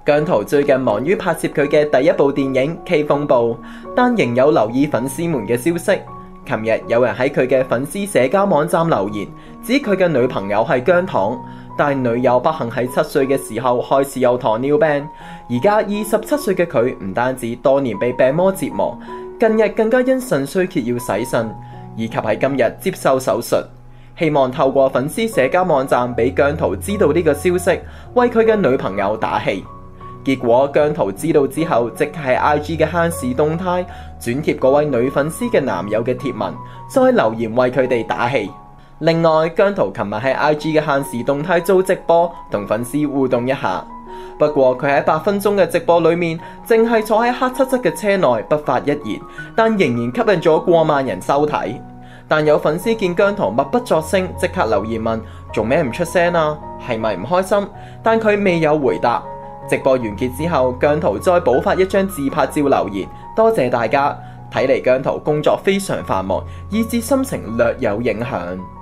姜濤最近忙於拍攝佢嘅第一部電影《K 風暴》，但仍有留意粉絲們嘅消息。琴日有人喺佢嘅粉絲社交網站留言，指佢嘅女朋友係姜糖，但女友不幸喺7歲嘅時候開始有糖尿病，而家27歲嘅佢唔單止多年被病魔折磨，近日更加因腎衰竭要洗腎，以及喺今日接受手術。希望透過粉絲社交網站俾姜濤知道呢個消息，為佢嘅女朋友打氣。結果姜濤知道之後，即係 IG 嘅限時動態轉貼嗰位女粉絲嘅男友嘅貼文，再留言為佢哋打氣。另外，姜濤琴日喺 IG 嘅限時動態做直播，同粉絲互動一下。不過佢喺8分鐘嘅直播裏面，淨係坐喺黑漆漆嘅車內不發一言，但仍然吸引咗過萬人收睇。但有粉絲見姜濤默不作聲，即刻留言問：做咩唔出聲啊？係咪唔開心？但佢未有回答。直播完結之後，姜濤再補發一張自拍照留言，多謝大家。睇嚟姜濤工作非常繁忙，以致心情略有影響。